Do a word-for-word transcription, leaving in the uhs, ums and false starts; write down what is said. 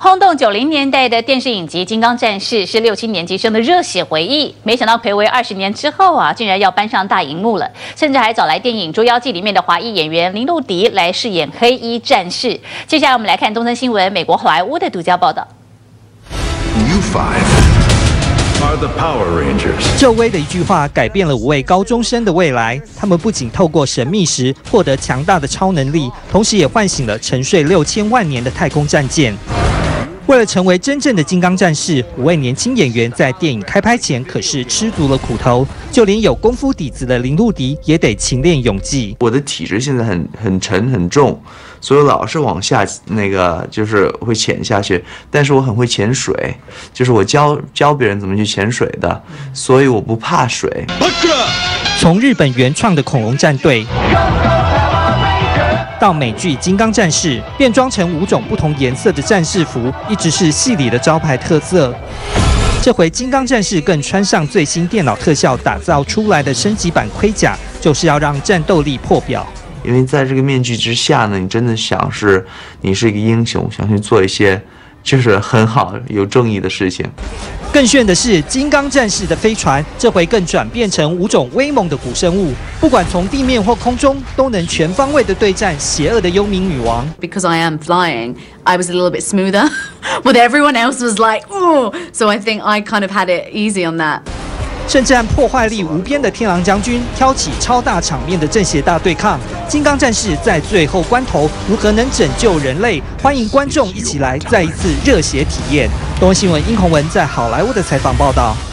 轰动九零年代的电视影集《金刚战士》是六七年级生的热血回忆，没想到睽违二十年之后啊，竟然要搬上大荧幕了，甚至还找来电影《捉妖记》里面的华裔演员林露迪来饰演黑衣战士。接下来我们来看东森新闻美国好莱坞的独家报道。 You five are the Power Rangers。 赵薇的一句话改变了五位高中生的未来。他们不仅透过神秘石获得强大的超能力，同时也唤醒了沉睡六千万年的太空战舰。为了成为真正的金刚战士，五位年轻演员在电影开拍前可是吃足了苦头，就连有功夫底子的林露迪也得勤练泳技。 我的体质现在很很沉很重，所以老是往下那个就是会潜下去，但是我很会潜水，就是我教教别人怎么去潜水的，所以我不怕水。 从日本原创的恐龙战队。到美剧《金刚战士》，变装成五种不同颜色的战士服，一直是戏里的招牌特色。这回金刚战士更穿上最新电脑特效打造出来的升级版盔甲，就是要让战斗力破表。 因为在这个面具之下呢，你真的想是你是一个英雄，想去做一些就是很好有正义的事情。 更炫的是，金刚战士的飞船这回更转变成五种威猛的古生物，不管从地面或空中，都能全方位的对战邪恶的幽冥女王。 Because I am flying, I was a little bit smoother, but everyone else was like, "Ooh!" So I think I kind of had it easy on that. 甚至和破坏力无边的天狼将军挑起超大场面的正邪大对抗，金刚战士在最后关头如何能拯救人类？欢迎观众一起来再一次热血体验。东森新闻殷宏文在好莱坞的采访报道。